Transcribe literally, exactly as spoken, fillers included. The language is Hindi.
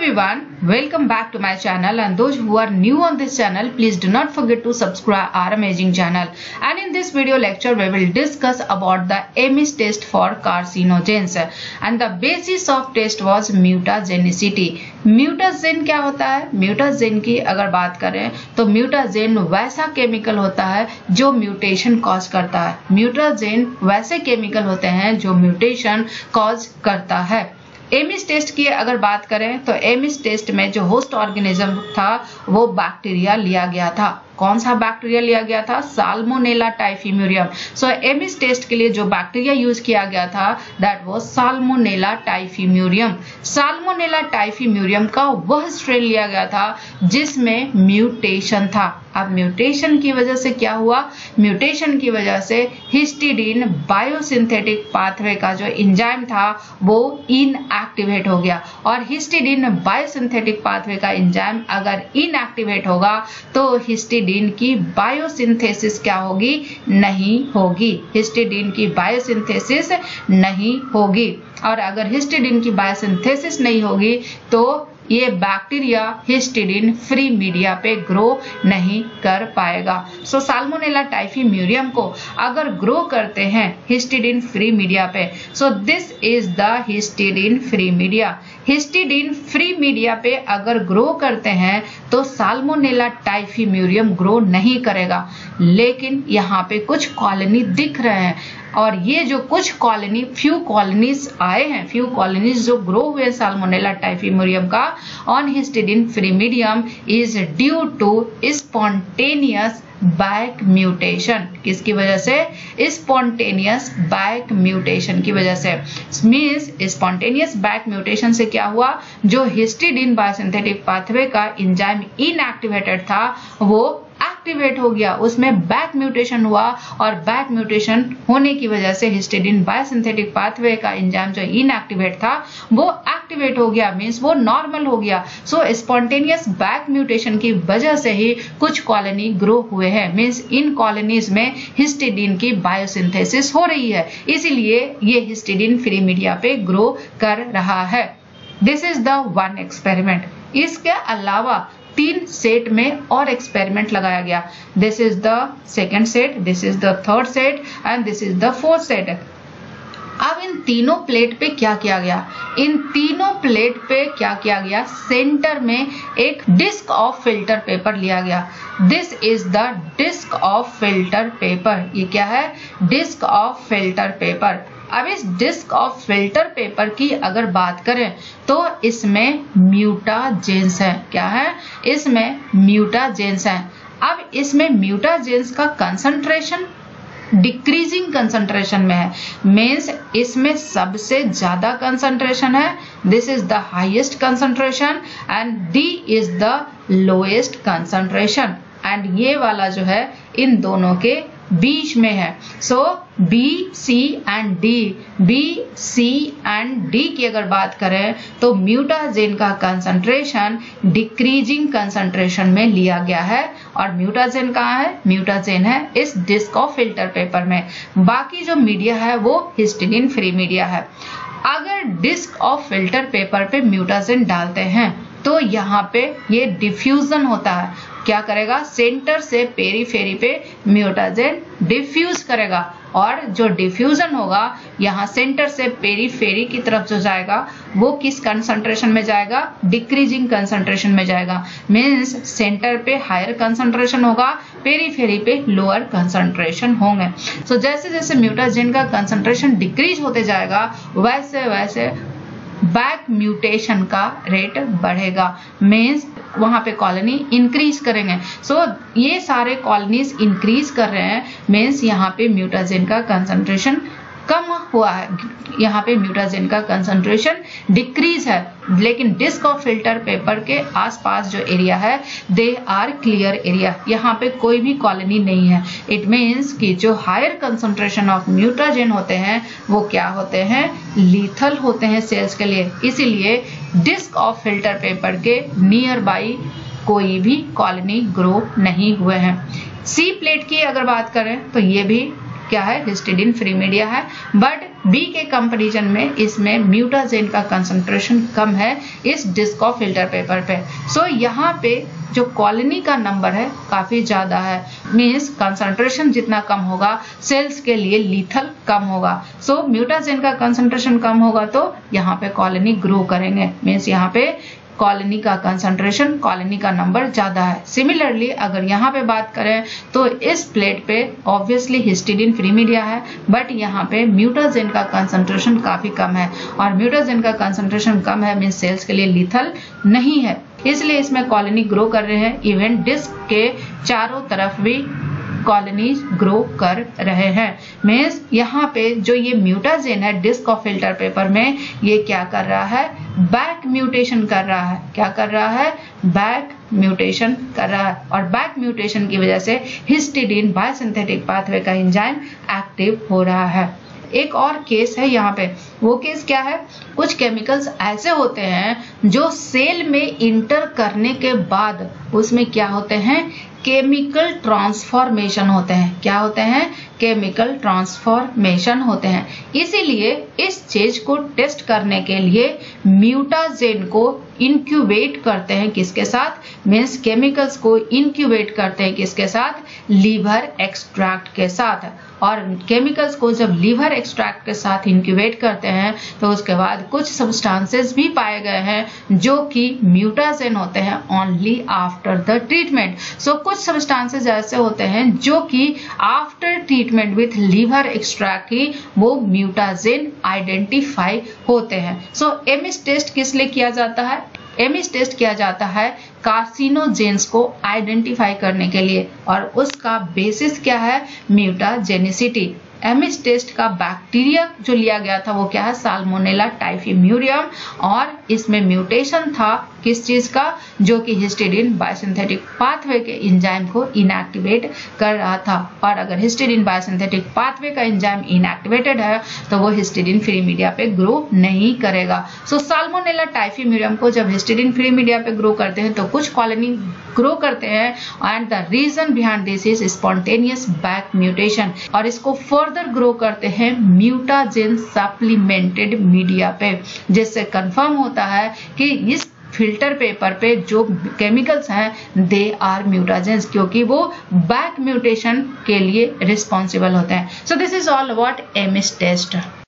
everyone, welcome back to my channel, and those who are new on this channel, please do not forget to subscribe our amazing channel. And in this video lecture we will discuss about the AMIS test for carcinogens, and the basis of test was mutagenicity. Mutagen क्या होता है? म्यूटाजेन की अगर बात करें तो म्यूटाजेन वैसा केमिकल होता है जो म्यूटेशन कॉज करता है। म्यूटाजेन वैसे केमिकल होते हैं जो म्यूटेशन कॉज करता है। एमिस टेस्ट की अगर बात करें तो एमिस टेस्ट में जो होस्ट ऑर्गेनिज्म था वो बैक्टीरिया लिया गया था। कौन सा बैक्टीरिया लिया गया था? Salmonella typhimurium. So Ames test के लिए जो बैक्टीरिया यूज किया गया था that was Salmonella typhimurium. Salmonella typhimurium का वह स्ट्रेन लिया गया था जिसमें म्यूटेशन था। अब म्यूटेशन की वजह से क्या हुआ? म्यूटेशन की वजह से हिस्टिडीन बायोसिंथेटिक पाथवे का जो एंजाइम था वो इनएक्टिवेट हो गया, और हिस्टिडीन बायोसिंथेटिक पाथवे का एंजाइम अगर इनएक्टिवेट होगा तो हिस्टिडीन की बायोसिंथेसिस क्या होगी? नहीं होगी। हिस्टिडीन की बायोसिंथेसिस नहीं होगी, और अगर हिस्टिडीन की बायोसिंथेसिस नहीं होगी तो ये बैक्टीरिया हिस्टिडीन फ्री मीडिया पे ग्रो नहीं कर पाएगा। सो साल्मोनेला टाइफिम्यूरियम को अगर ग्रो करते हैं हिस्टिडीन फ्री मीडिया पे, so this is the histidine free media. Histidine free media पे अगर ग्रो करते हैं तो साल्मोनेला टाइफिम्यूरियम ग्रो नहीं करेगा। लेकिन यहाँ पे कुछ कॉलोनी दिख रहे हैं, और ये जो कुछ कॉलोनी फ्यू कॉलोनीज आए हैं, फ्यू कॉलोनीज जो ग्रो हुए साल्मोनेला टाइफिम्यूरियम का on histidine free medium is due to spontaneous back mutation. किसकी वजह से? स्पॉन्टेनियस बैक म्यूटेशन की वजह से। मींस स्पॉन्टेनियस बैक म्यूटेशन से क्या हुआ? जो हिस्टिडीन बायोसिंथेटिक पाथवे का एंजाइम इनएक्टिवेटेड था वो एक्टिवेट हो गया, उसमें बैक म्यूटेशन हुआ, और बैक म्यूटेशन होने की वजह से हिस्टिडीन बायोसिंथेटिक पाथवे का एंजाइम जो इनएक्टिवेट था वो एक्टिवेट हो गया, मींस वो नॉर्मल हो गया। सो स्पॉन्टेनियस बैक म्यूटेशन की वजह से ही कुछ कॉलोनी ग्रो हुए हैं, मींस इन कॉलोनीज में हिस्टिडीन की बायोसिंथेसिस हो रही है, इसीलिए ये हिस्टिडीन फ्री मीडिया पे ग्रो कर रहा है। This is the one experiment. इसके अलावा तीन सेट में और एक्सपेरिमेंट लगाया गया। This is the second set, this is the third set, and this is the fourth set. अब इन तीनों प्लेट पे क्या किया गया? इन तीनों प्लेट पे क्या किया गया? सेंटर में एक डिस्क ऑफ फिल्टर पेपर लिया गया। This is the disc of filter paper. ये क्या है? Disc of filter paper. अब इस डिस्क ऑफ फिल्टर पेपर की अगर बात करें तो इसमें म्यूटाजेंस है। क्या है? इसमें म्यूटाजेंस है। अब इसमें म्यूटाजेंस का कंसंट्रेशन डिक्रीजिंग कंसंट्रेशन में है, मीन्स इसमें सबसे ज्यादा कंसंट्रेशन है। This is the highest concentration and D is the lowest concentration, and ये वाला जो है इन दोनों के बीच में है। So B, C and D, B, C and D की अगर बात करें तो म्यूटाजेन का कंसंट्रेशन डिक्रीजिंग कंसंट्रेशन में लिया गया है, और म्यूटाजेन कहाँ है? म्यूटाजेन है इस डिस्क ऑफ फिल्टर पेपर में। बाकी जो मीडिया है वो हिस्टिडीन फ्री मीडिया है। अगर डिस्क ऑफ फिल्टर पेपर पे म्यूटाजेन डालते हैं तो यहाँ पे ये डिफ्यूजन होता है। क्या करेगा? सेंटर से पेरीफेरी पे म्यूटाजेन डिफ्यूज करेगा, और जो डिफ्यूजन होगा यहाँ सेंटर से पेरीफेरी की तरफ जो जाएगा वो किस कंसंट्रेशन में जाएगा? डिक्रीजिंग कंसंट्रेशन में जाएगा। मींस सेंटर पे हायर कंसंट्रेशन होगा, पेरीफेरी पे लोअर कंसंट्रेशन होंगे। सो so, जैसे जैसे म्यूटाजेन का कंसंट्रेशन डिक्रीज होते जाएगा वैसे वैसे बैक म्यूटेशन का रेट बढ़ेगा, मींस वहां पे कॉलोनी इंक्रीज करेंगे। सो so, ये सारे कॉलोनीज इंक्रीज कर रहे हैं, मींस यहाँ पे म्यूटाजेन का कंसंट्रेशन कम हुआ है, यहाँ पे म्यूटाजेन का कंसंट्रेशन डिक्रीज है। लेकिन डिस्क ऑफ फिल्टर पेपर के आसपास जो एरिया है दे आर क्लियर एरिया, यहाँ पे कोई भी कॉलोनी नहीं है। इट मीन्स कि जो हायर कंसंट्रेशन ऑफ म्यूटाजेन होते हैं वो क्या होते हैं? लीथल होते हैं सेल्स के लिए, इसीलिए डिस्क ऑफ फिल्टर पेपर के नियर बाई कोई भी कॉलोनी ग्रो नहीं हुए हैं। सी प्लेट की अगर बात करें तो ये भी क्या है, हिस्टिडीन फ्री मीडिया है, बट बी के कंपैरिजन में इसमें म्यूटाजेन का कंसंट्रेशन कम है इस डिस्क ऑफ फिल्टर पेपर पे। सो so, यहाँ पे जो कॉलोनी का नंबर है काफी ज्यादा है, मीन्स कंसंट्रेशन जितना कम होगा सेल्स के लिए लीथल कम होगा। सो so, म्यूटाजेन का कंसंट्रेशन कम होगा तो यहाँ पे कॉलोनी ग्रो करेंगे, मीन्स यहाँ पे कॉलोनी का कंसंट्रेशन, कॉलोनी का नंबर ज्यादा है। सिमिलरली अगर यहाँ पे बात करें तो इस प्लेट पे ऑब्वियसली हिस्टिडीन फ्री मीडिया है, बट यहाँ पे म्यूटाजेन का कंसंट्रेशन काफी कम है, और म्यूटाजेन का कंसंट्रेशन कम है मीन्स सेल्स के लिए लीथल नहीं है, इसलिए इसमें कॉलोनी ग्रो कर रहे हैं। इवन डिस्क के चारों तरफ भी कॉलोनीज ग्रो कर रहे हैं। मीन्स यहाँ पे जो ये म्यूटाजेन है डिस्क ऑफ फिल्टर पेपर में, ये क्या कर रहा है, बैक म्यूटेशन कर रहा है। क्या कर रहा है, बैक म्यूटेशन कर रहा है, और बैक म्यूटेशन की वजह से हिस्टिडीन बायोसिंथेटिक पाथवे का एंजाइम एक्टिव हो रहा है। एक और केस है यहाँ पे, वो केस क्या है, कुछ केमिकल्स ऐसे होते हैं जो सेल में इंटर करने के बाद उसमें क्या होते हैं, केमिकल ट्रांसफॉर्मेशन होते हैं। क्या होते हैं, केमिकल ट्रांसफॉर्मेशन होते हैं। इसीलिए इस चीज को टेस्ट करने के लिए म्यूटाजेन को इंक्यूबेट करते हैं, किसके साथ, मीन्स केमिकल्स को इंक्यूबेट करते हैं किसके साथ, लीवर एक्सट्रैक्ट के साथ। और केमिकल्स को जब लीवर एक्सट्रैक्ट के साथ इंक्यूबेट करते हैं तो उसके बाद कुछ सब्सटेंसेस भी पाए गए हैं जो कि म्यूटाजेन होते हैं only after the treatment. So कुछ सब्सटेंसेस ऐसे होते हैं जो कि after treatment with liver extract ही वो म्यूटाजेन आइडेंटिफाई होते हैं। सो एमिस टेस्ट किस लिए किया जाता है, एमिस टेस्ट किया जाता है कार्सिनोजेंस को आइडेंटिफाई करने के लिए, और उसका बेसिस क्या है, म्यूटाजेनिसिटी। एमिस टेस्ट का बैक्टीरिया जो लिया गया था वो क्या है, साल्मोनेला टाइफिम्यूरियम, और इसमें म्यूटेशन था किस चीज का, जो कि हिस्टिडीन बायोसिंथेटिक पाथवे के एंजाइम को इनएक्टिवेट कर रहा था। और अगर हिस्टिडीन बायोसिंथेटिक पाथवे का एंजाइम इनएक्टिवेटेड है तो वो हिस्टिडीन फ्री मीडिया पे ग्रो नहीं करेगा। सो साल्मोनेला टाइफिम्यूरियम को जब हिस्टिडीन फ्री मीडिया पे ग्रो करते हैं तो कुछ कॉलोनी ग्रो करते हैं, and the reason behind this is spontaneous back mutation, और इसको फर्दर ग्रो करते हैं म्यूटाजेन सप्लीमेंटेड मीडिया पे, जिससे कंफर्म होता है कि इस फिल्टर पेपर पे जो केमिकल्स हैं दे आर म्यूटाजेंस, क्योंकि वो बैक म्यूटेशन के लिए रिस्पॉन्सिबल होते हैं। So this is all about Ames test.